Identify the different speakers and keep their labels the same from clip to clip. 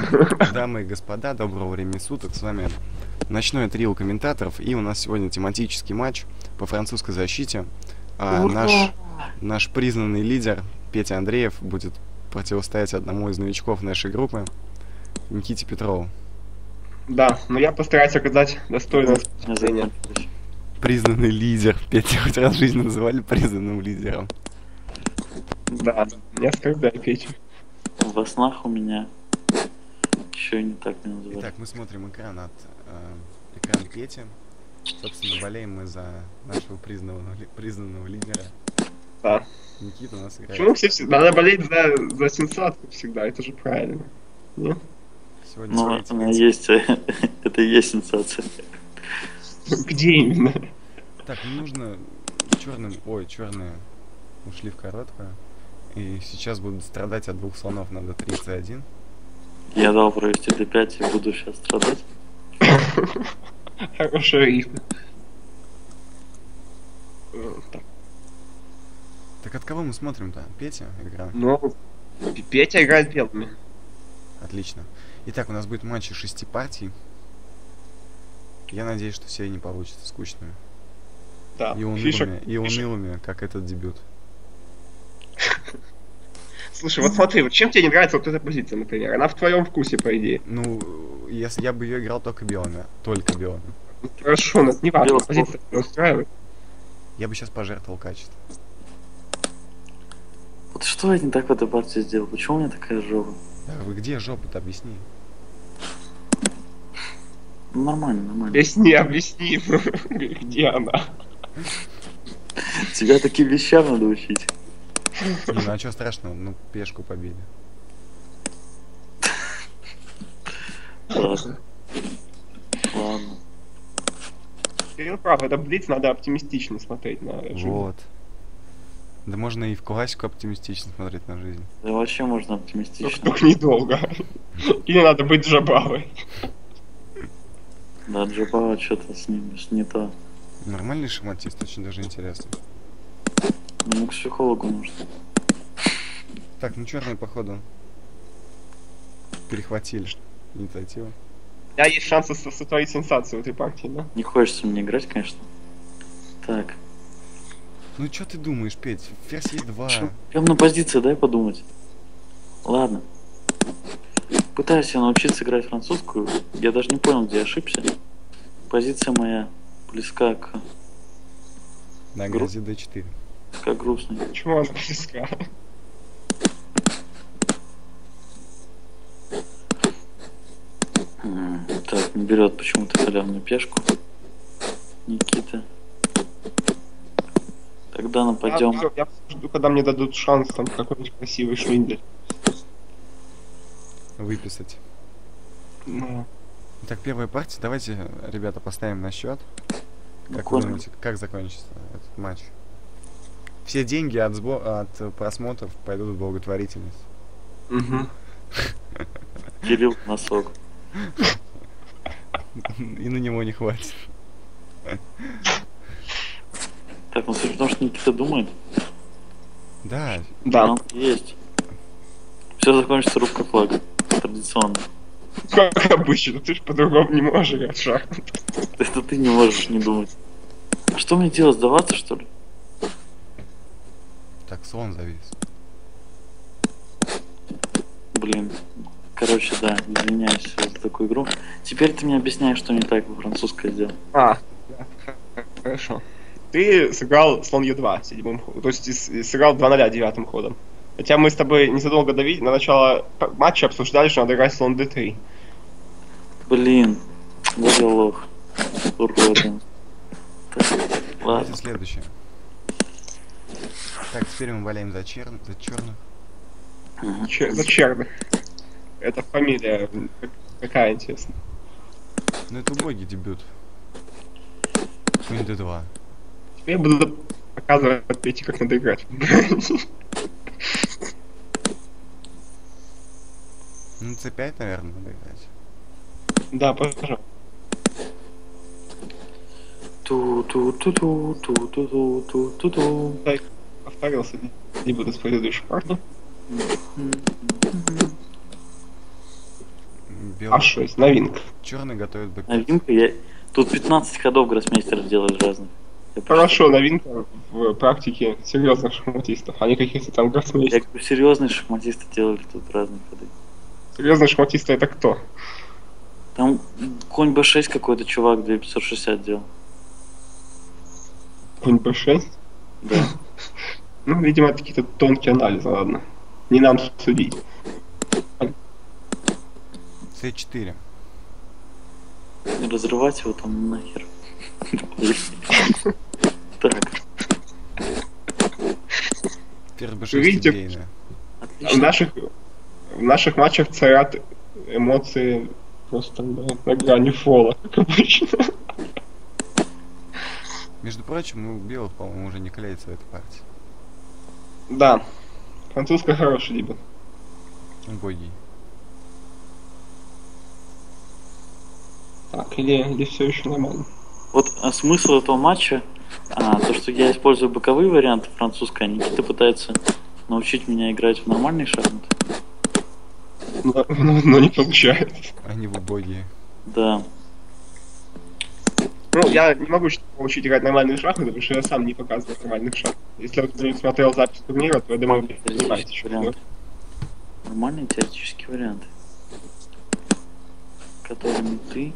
Speaker 1: Дамы и господа, доброго времени суток. С вами ночное трио комментаторов. И у нас сегодня тематический матч по французской защите. Наш признанный лидер Петя Андреев будет противостоять одному из новичков нашей группы, Никите Петрову.
Speaker 2: Да, но я постараюсь оказать достойное сопротивление.
Speaker 1: Признанный лидер. Петя хоть раз в жизни называли признанным лидером.
Speaker 2: Да, не оскорбляй Петю.
Speaker 3: Во снах у меня еще не так не называют.
Speaker 1: Итак, мы смотрим экран Пети. Собственно, болеем мы за нашего признанного лидера.
Speaker 2: Да.
Speaker 1: Никита у нас играет.
Speaker 2: Почему все всегда надо болеть за сенсацию всегда? Это же правильно. Нет?
Speaker 1: Сегодня
Speaker 3: Ну, она есть, это и есть сенсация.
Speaker 2: Где именно?
Speaker 1: Так, нужно черные ушли в короткую. И сейчас будут страдать от двух слонов на d3c1.
Speaker 3: Я дал провести d5 и буду сейчас страдать.
Speaker 2: Хорошая рифма.
Speaker 1: Так от кого мы смотрим-то? Петя играет?
Speaker 2: Ну, Петя играет белыми.
Speaker 1: Отлично. Итак, у нас будет матч из 6 партий. Я надеюсь, что серия не получится скучными.
Speaker 2: Да.
Speaker 1: И унылыми, как этот дебют.
Speaker 2: Слушай, вот смотри, вот чем тебе не нравится вот эта позиция, например? Она в твоем вкусе, по идее.
Speaker 1: Ну, если я бы ее играл только белыми.
Speaker 2: Хорошо, но не важно, позиция не устраивает.
Speaker 1: Я бы сейчас пожертвовал качество.
Speaker 3: Вот что я не так в этой партии сделал? Почему у меня такая жопа?
Speaker 1: Да, вы где жопа-то, объясни.
Speaker 3: Ну, нормально.
Speaker 2: Объясни, где она?
Speaker 3: Тебя таким вещам надо учить.
Speaker 1: Не, ну а что страшного? Ну, пешку побили.
Speaker 3: Ладно.
Speaker 2: Кирилл прав, это блиц, надо оптимистично смотреть на жизнь.
Speaker 1: Вот. Да можно и в классику оптимистично смотреть на жизнь.
Speaker 3: Да вообще можно оптимистично.
Speaker 2: Только недолго. Или надо быть джабавой.
Speaker 3: Да, Джабава что-то с ним не то.
Speaker 1: Нормальный шахматист, очень даже интересно.
Speaker 3: Ну, к психологу нужно.
Speaker 1: Так, ну черные, походу, перехватили инициативу.
Speaker 2: У меня есть шанс сотворить сенсацию в этой партии, да?
Speaker 3: Не хочется мне играть, конечно. Так.
Speaker 1: Ну что ты думаешь, Петь? Ферзь Е2.
Speaker 3: Прям на позиции, дай подумать. Ладно. Пытаюсь я научиться играть французскую. Я даже не понял, где ошибся. Позиция моя близка к...
Speaker 1: На грозе D4.
Speaker 3: Как грустно.
Speaker 2: Почему она близка?
Speaker 3: Так, не берет почему-то халявную пешку. Никита. Тогда нападем.
Speaker 2: Я жду, когда мне дадут шанс там какой-нибудь красивый швиндель.
Speaker 1: Выписать.
Speaker 2: Ну.
Speaker 1: Так, первая партия. Давайте, ребята, поставим на счет. Как вы думаете, как закончится этот матч? Все деньги от просмотров пойдут в благотворительность.
Speaker 2: Угу.
Speaker 3: Кирилл носок.
Speaker 1: И на него не хватит.
Speaker 3: Так, ну суть в том, что Никита думает.
Speaker 1: Да.
Speaker 2: Да.
Speaker 3: Есть. Все закончится рубка флага. Традиционно.
Speaker 2: Как обычно, ты же по-другому не можешь играть в шахматы.
Speaker 3: Это ты не можешь не думать. А что мне делать, сдаваться, что ли?
Speaker 1: Так, слон завис.
Speaker 3: Блин. Короче, да, извиняюсь за такую игру. Теперь ты мне объясняешь, что не так во французской сделал.
Speaker 2: Хорошо. Ты сыграл слон Е2 седьмым ходом, то есть сыграл 2-0 девятым ходом. Хотя мы с тобой незадолго до на начало матча обсуждали, что надо играть слон D3.
Speaker 3: Блин, вот я лох. Уродин. Ладно.
Speaker 1: Следующее. Так, теперь мы болеем за черных.
Speaker 2: За черных. Это фамилия какая, интересно?
Speaker 1: Ну это убогий дебют. Слон D2.
Speaker 2: Теперь я буду показывать Пете, как надо играть.
Speaker 1: Ну C5, наверное, надо играть.
Speaker 2: Да, пожалуйста. Так, повторился дебют из предыдущей партии.
Speaker 1: Белый.
Speaker 2: А6, новинка.
Speaker 1: Черный готовит б5.
Speaker 3: Новинка, тут 15 ходов гроссмейстеров делали разных. Я
Speaker 2: Хорошо, новинка в практике серьезных шахматистов, а не каких-то там
Speaker 3: Я
Speaker 2: гроссмейстеров.
Speaker 3: говорю, серьезные шахматисты делали тут разные ходы.
Speaker 2: Серьезные шахматисты это кто?
Speaker 3: Там конь b6 какой-то чувак 2560 делал.
Speaker 2: Конь b6?
Speaker 3: Да.
Speaker 2: Ну, видимо, это какие-то тонкие анализы, ладно. Не нам судить.
Speaker 1: c4.
Speaker 3: Разрывать его там нахер. Так,
Speaker 1: Ферзь b6
Speaker 2: Видите?
Speaker 1: идейная.
Speaker 2: В
Speaker 3: отлично.
Speaker 2: наших матчах царят эмоции просто на грани фола, как обычно.
Speaker 1: Между прочим, у белых, по-моему, уже не клеится в этой партии.
Speaker 2: Да, французская хороший дебют.
Speaker 1: Убогий.
Speaker 2: Так, или все еще нормально.
Speaker 3: Вот смысл этого матча, то, что я использую боковые варианты французской, а Никита пытается научить меня играть в нормальные шахматы.
Speaker 2: Но не получается.
Speaker 1: Они в убогие.
Speaker 3: Да.
Speaker 2: Ну, я не могу научить играть нормальные шахматы, потому что я сам не показываю нормальных шахмат. Если вы смотрел запись турнира, то я думаю, вы понимаете, что это.
Speaker 3: Нормальные теоретические варианты. Которыми ты...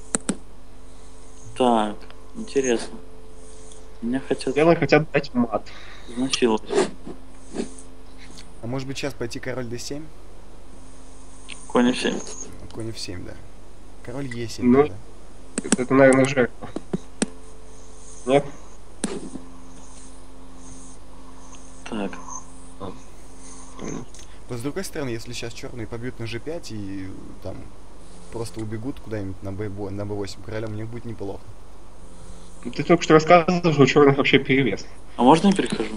Speaker 3: Так, интересно. Меня хотят
Speaker 2: Белые хотят дать мат.
Speaker 3: изнасиловать.
Speaker 1: А может быть сейчас пойти король d7?
Speaker 3: Конь 7.
Speaker 1: Конь f7, да. Король e7,
Speaker 2: Ну,
Speaker 1: да.
Speaker 2: Это, наверное, жертва. Нет?
Speaker 3: Так.
Speaker 1: Но с другой стороны, если сейчас черные побьют на g5 и там просто убегут куда-нибудь на b8 королем, у них будет неплохо.
Speaker 2: Ты только что рассказывал, что у черных вообще перевес.
Speaker 3: А можно я перехожу?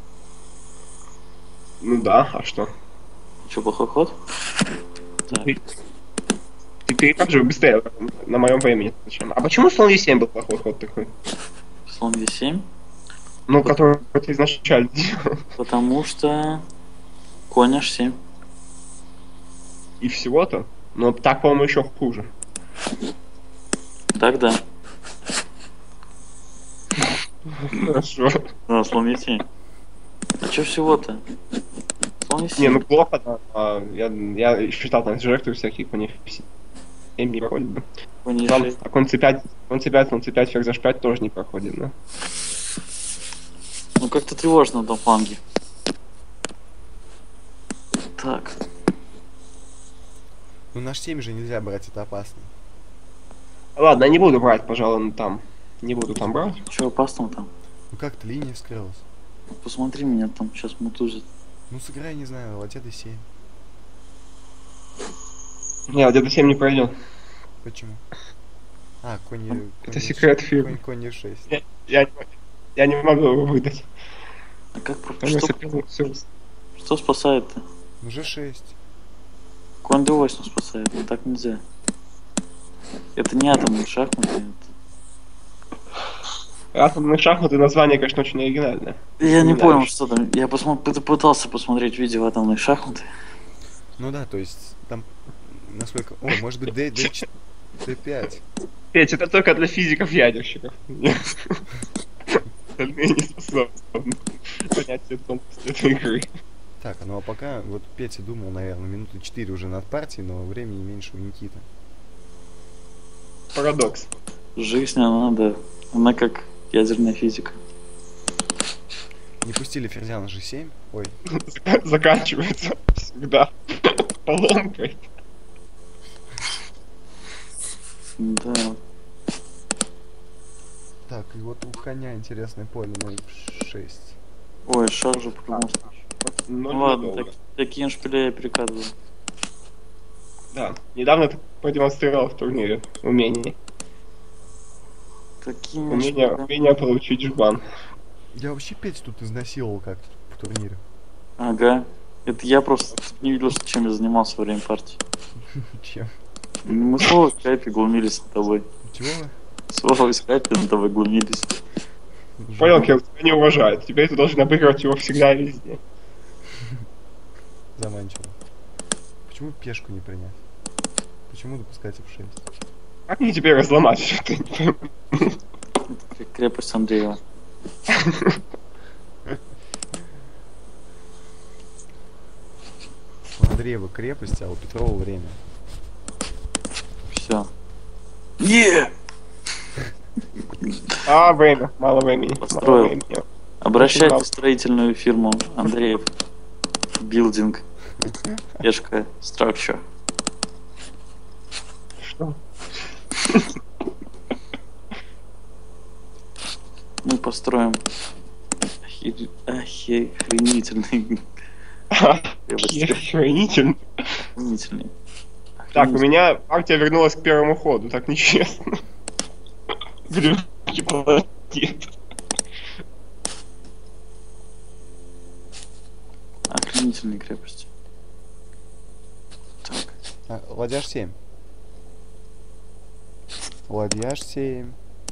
Speaker 2: Ну да, а что?
Speaker 3: Че, плохой ход? Так.
Speaker 2: Ты перехожу быстрее, на моем времени. Зачем? А почему слон e7 был плохой ход такой?
Speaker 3: Слон e7.
Speaker 2: Ну, который ты изначально делал.
Speaker 3: Потому что конь h7.
Speaker 2: И всего-то? Но так, по-моему, еще хуже.
Speaker 3: Так, да.
Speaker 2: Хорошо.
Speaker 3: Да, слон e7. А че всего-то? Слон e7.
Speaker 2: Не, ну плохо, да. Я считал там жертвы всякие, по них 7 не проходит, да.
Speaker 3: Конь
Speaker 2: Там,
Speaker 3: e6.
Speaker 2: а конь c5, слон c5, ферзь h5 тоже не проходит, да.
Speaker 3: Ну как-то тревожно на том фланге. Так.
Speaker 1: Ну наш 7 же нельзя брать, это опасно.
Speaker 2: Ладно, я не буду брать, пожалуй, там. Не буду там брать.
Speaker 3: Че опасного там?
Speaker 1: Ну как-то линия вскрылась.
Speaker 3: Посмотри меня там, сейчас мутузит.
Speaker 1: Ну сыграй, не знаю, ладья d7.
Speaker 2: Не, где-то 7 не пройдет.
Speaker 1: Почему? А, конь
Speaker 2: Это секрет фирмы.
Speaker 1: Конь e6.
Speaker 2: Я не могу его выдать.
Speaker 3: А как
Speaker 2: Потому
Speaker 3: что спасает-то?
Speaker 1: Ну g6.
Speaker 3: Конь d8 спасает, но так нельзя. Это не атомные шахматы.
Speaker 2: Атомные шахматы название, конечно, очень оригинальное.
Speaker 3: Я не
Speaker 2: Да,
Speaker 3: понял,
Speaker 2: еще.
Speaker 3: что там. Я пытался посмотреть видео атомные шахматы.
Speaker 1: Ну да, то есть там насколько... О, может быть d5.
Speaker 2: Петь, это только для физиков-ядерщиков. Остальные не способны понять все тонкости этой игры.
Speaker 1: Так, ну а пока, вот Петя думал, наверное, минуты 4 уже над партией, но времени меньше у Никиты.
Speaker 2: Парадокс.
Speaker 3: Жизнь, она как ядерная физика.
Speaker 1: Не пустили ферзя на g7. Ой,
Speaker 2: Заканчивается всегда поломкой.
Speaker 3: Да.
Speaker 1: так, и вот у коня интересное поле на f6.
Speaker 3: Ой, шаг же прыгнул.
Speaker 2: Но
Speaker 3: Ну ладно,
Speaker 2: недолго.
Speaker 3: такие шпиля я перекатываю.
Speaker 2: Да, недавно ты продемонстрировал в турнире умение.
Speaker 3: Такими
Speaker 2: Умение получить жбан.
Speaker 1: Я вообще Петю тут изнасиловал как-то в турнире.
Speaker 3: Ага. Это я просто не видел, чем я занимался во время партии.
Speaker 1: Чем?
Speaker 3: Мы с Вовой в скайпе глумились над тобой.
Speaker 1: Чего вы?
Speaker 3: С Вовой в скайпе над тобой глумились.
Speaker 2: Понял, Кирилл, тебя не уважает. Теперь ты должен обыгрывать его всегда и везде.
Speaker 1: Заманчиво. Почему пешку не принять? Почему допускать F6?
Speaker 2: Как мне теперь разломать что-то?
Speaker 3: Крепость Андреева.
Speaker 1: У Андреева крепость, а у Петрова время.
Speaker 3: Все.
Speaker 2: Время. Мало времени.
Speaker 3: Построил.
Speaker 2: Мало времени.
Speaker 3: Обращайтесь в строительную фирму Андреев. Билдинг. Пешка. Structure.
Speaker 2: Что?
Speaker 3: Мы построим охренительный.
Speaker 2: Охренительно.
Speaker 3: Охренительный.
Speaker 2: Так, у меня партия вернулась к первому ходу, так нечестно. Блин, молодец.
Speaker 3: Охренительные крепости. Так.
Speaker 1: Ладьяж 7. Ладьяж 7.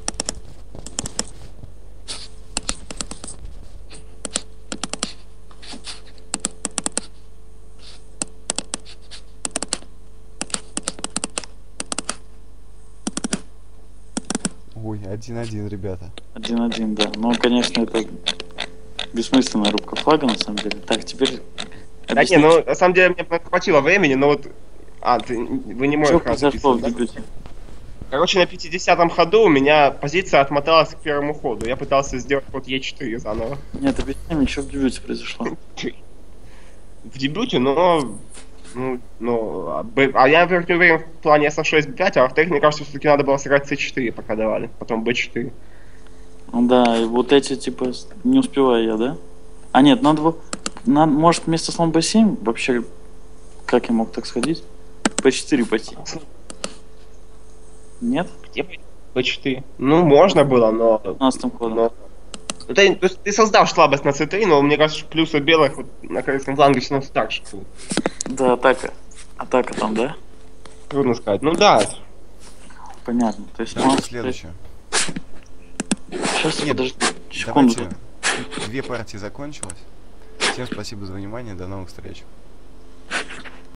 Speaker 1: Ой, 1-1, ребята.
Speaker 3: 1-1, да. Но, конечно, это бессмысленная рубка флага, на самом деле. Так, теперь...
Speaker 2: Да не, ну, на самом деле, мне хватило времени, но вот... вы не
Speaker 3: Что
Speaker 2: можете
Speaker 3: произошло в
Speaker 2: да?
Speaker 3: дебюте?
Speaker 2: Короче, на 50-м ходу у меня позиция отмоталась к первому ходу. Я пытался сделать ход Е4 заново.
Speaker 3: Нет, объясни мне, что в дебюте произошло.
Speaker 2: В дебюте, но... я, во-первых, не уверен в плане С6, Б5, а во-вторых, мне кажется, все-таки надо было сыграть С4, пока давали, потом Б4.
Speaker 3: Ну да, и вот эти, типа, не успеваю я, да? А нет, может, вместо слон Б7 вообще, как я мог так сходить? Б4 пойти. Нет?
Speaker 2: Где Б4? Ну, можно было, но...
Speaker 3: 15-м ходом.
Speaker 2: То есть ты создал слабость на C3, но мне кажется, плюсы белых вот, на корейском фланге все равно старше.
Speaker 3: Да, атака. Атака там, да?
Speaker 2: Трудно сказать. Ну да.
Speaker 3: Понятно. То есть
Speaker 1: Давайте следующее.
Speaker 3: Сейчас,
Speaker 1: Нет,
Speaker 3: подожди, секунду.
Speaker 1: Давайте. 2 партии закончилось. Всем спасибо за внимание. До новых встреч.